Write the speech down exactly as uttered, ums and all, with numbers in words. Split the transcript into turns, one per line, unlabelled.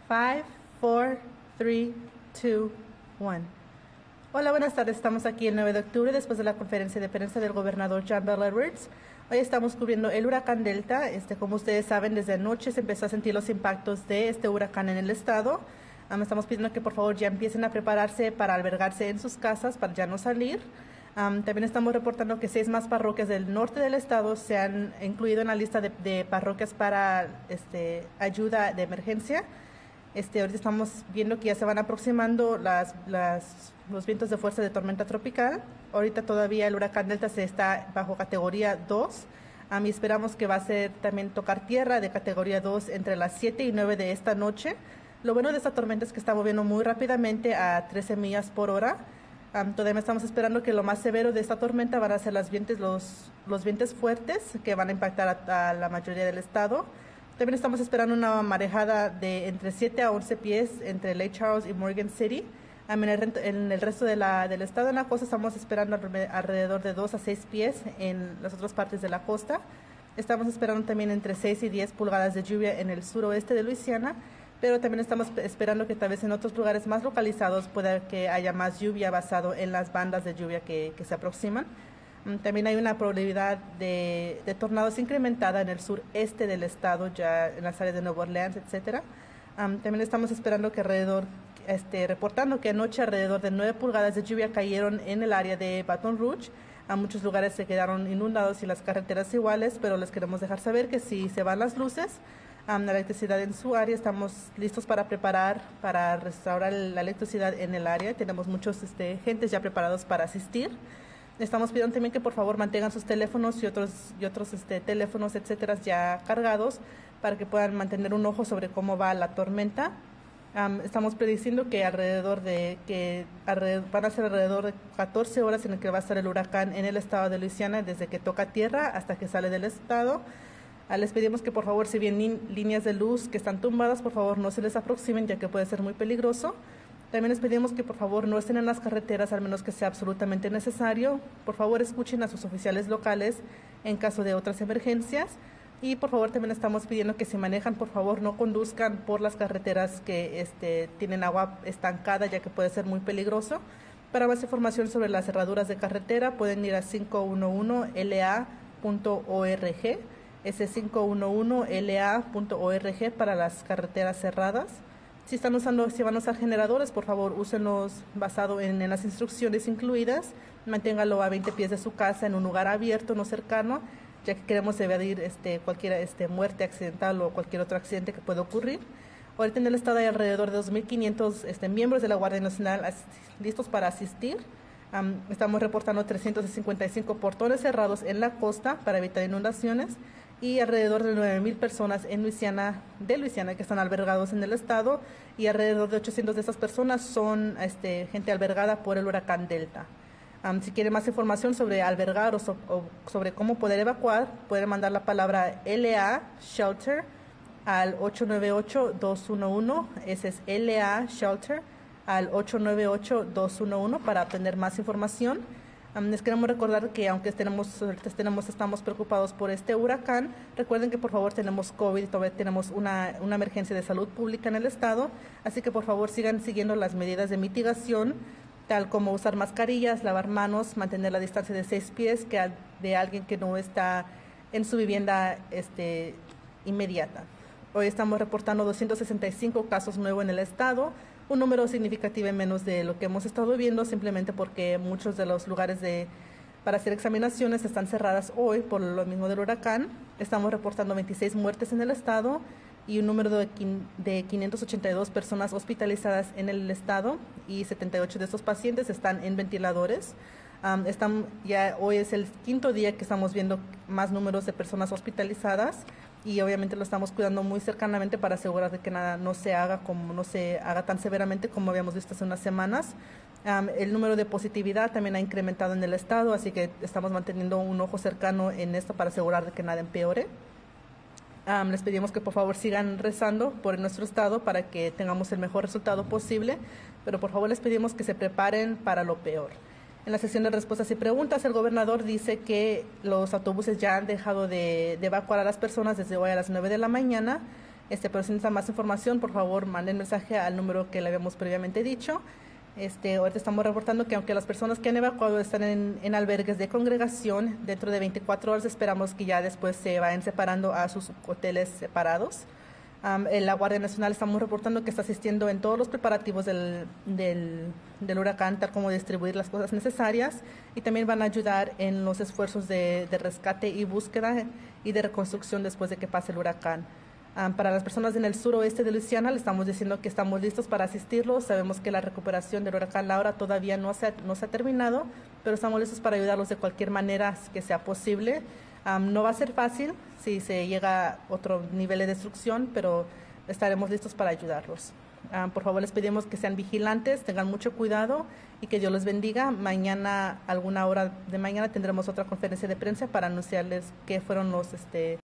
Five, four, three, two, one. Hola, buenas tardes. Estamos aquí el nueve de octubre después de la conferencia de prensa del gobernador John Bel Edwards. Hoy estamos cubriendo el huracán Delta. Este, como ustedes saben, desde anoche se empezó a sentir los impactos de este huracán en el estado. Um, estamos pidiendo que por favor ya empiecen a prepararse para albergarse en sus casas, para ya no salir. Um, también estamos reportando que seis más parroquias del norte del estado se han incluido en la lista de, de parroquias para este, ayuda de emergencia. Este, ahorita estamos viendo que ya se van aproximando las, las, los vientos de fuerza de tormenta tropical. Ahorita todavía el huracán Delta se está bajo categoría dos. A mí esperamos que va a ser también tocar tierra de categoría dos entre las siete y nueve de esta noche. Lo bueno de esta tormenta es que está moviendo muy rápidamente a trece millas por hora. Um, todavía estamos esperando que lo más severo de esta tormenta van a ser las vientos, los, los vientos fuertes que van a impactar a, a la mayoría del estado. También estamos esperando una marejada de entre siete a once pies entre Lake Charles y Morgan City. En el, en el resto de la, del estado en la costa estamos esperando alrededor de dos a seis pies en las otras partes de la costa. Estamos esperando también entre seis y diez pulgadas de lluvia en el suroeste de Luisiana, pero también estamos esperando que tal vez en otros lugares más localizados pueda que haya más lluvia basado en las bandas de lluvia que, que se aproximan. También hay una probabilidad de, de tornados incrementada en el sureste del estado, ya en las áreas de Nueva Orleans, etcétera. Um, también estamos esperando que alrededor, este, reportando que anoche alrededor de nueve pulgadas de lluvia cayeron en el área de Baton Rouge. A muchos lugares se quedaron inundados y las carreteras iguales, pero les queremos dejar saber que si se van las luces, um, la electricidad en su área, estamos listos para preparar, para restaurar la electricidad en el área. Tenemos muchos este, gentes ya preparados para asistir. Estamos pidiendo también que por favor mantengan sus teléfonos y otros, y otros este, teléfonos, etcétera, ya cargados para que puedan mantener un ojo sobre cómo va la tormenta. Um, estamos prediciendo que alrededor de que alrededor, van a ser alrededor de catorce horas en el que va a estar el huracán en el estado de Luisiana, desde que toca tierra hasta que sale del estado. Uh, les pedimos que por favor, si bien líneas de luz que están tumbadas, por favor no se les aproximen, ya que puede ser muy peligroso. También les pedimos que por favor no estén en las carreteras al menos que sea absolutamente necesario. Por favor escuchen a sus oficiales locales en caso de otras emergencias. Y por favor también estamos pidiendo que si manejan, por favor no conduzcan por las carreteras que este, tienen agua estancada, ya que puede ser muy peligroso. Para más información sobre las cerraduras de carretera pueden ir a cinco uno uno L A punto org. Ese es cinco uno uno L A punto org para las carreteras cerradas. Si están usando, si van a usar generadores, por favor, úsenlos basado en, en las instrucciones incluidas. Manténgalo a veinte pies de su casa en un lugar abierto, no cercano, ya que queremos evadir este, cualquier este, muerte accidental o cualquier otro accidente que pueda ocurrir. Ahorita en el estado hay alrededor de dos mil quinientos este, miembros de la Guardia Nacional listos para asistir. Um, estamos reportando trescientos cincuenta y cinco portones cerrados en la costa para evitar inundaciones y alrededor de nueve mil personas en Luisiana, de Luisiana que están albergados en el estado, y alrededor de ochocientas de esas personas son este, gente albergada por el huracán Delta. Um, si quieren más información sobre albergar o, so, o sobre cómo poder evacuar, pueden mandar la palabra L A Shelter al ocho nueve ocho, dos uno uno. Ese es L A Shelter al ocho nueve ocho, dos uno uno para obtener más información. Um, les queremos recordar que aunque tenemos, tenemos, estamos preocupados por este huracán, recuerden que por favor tenemos COVID, todavía tenemos una, una emergencia de salud pública en el estado, así que por favor sigan siguiendo las medidas de mitigación, tal como usar mascarillas, lavar manos, mantener la distancia de seis pies que de alguien que no está en su vivienda este, inmediata. Hoy estamos reportando doscientos sesenta y cinco casos nuevos en el estado, un número significativo menos de lo que hemos estado viendo, simplemente porque muchos de los lugares de, para hacer examinaciones están cerradas hoy por lo mismo del huracán. Estamos reportando veintiséis muertes en el estado y un número de, de quinientas ochenta y dos personas hospitalizadas en el estado, y setenta y ocho de estos pacientes están en ventiladores. Um, están, ya hoy es el quinto día que estamos viendo más números de personas hospitalizadas, y obviamente lo estamos cuidando muy cercanamente para asegurar de que nada no se haga como no se haga tan severamente como habíamos visto hace unas semanas. Um, el número de positividad también ha incrementado en el estado, así que estamos manteniendo un ojo cercano en esto para asegurar de que nada empeore. Um, les pedimos que por favor sigan rezando por nuestro estado para que tengamos el mejor resultado posible, pero por favor les pedimos que se preparen para lo peor. En la sesión de respuestas y preguntas, el gobernador dice que los autobuses ya han dejado de, de evacuar a las personas desde hoy a las nueve de la mañana. Este, pero si necesitan más información, por favor, manden mensaje al número que le habíamos previamente dicho. Este, ahorita estamos reportando que aunque las personas que han evacuado están en, en albergues de congregación, dentro de veinticuatro horas esperamos que ya después se vayan separando a sus hoteles separados. Um, la Guardia Nacional estamos reportando que está asistiendo en todos los preparativos del, del, del huracán, tal como distribuir las cosas necesarias, y también van a ayudar en los esfuerzos de, de rescate y búsqueda y de reconstrucción después de que pase el huracán. Um, para las personas en el suroeste de Luisiana, le estamos diciendo que estamos listos para asistirlos. Sabemos que la recuperación del huracán Laura todavía no se ha, no se ha terminado, pero estamos listos para ayudarlos de cualquier manera que sea posible. Um, no va a ser fácil si se llega a otro nivel de destrucción, pero estaremos listos para ayudarlos. Um, por favor, les pedimos que sean vigilantes, tengan mucho cuidado y que Dios los bendiga. Mañana, alguna hora de mañana, tendremos otra conferencia de prensa para anunciarles qué fueron los... este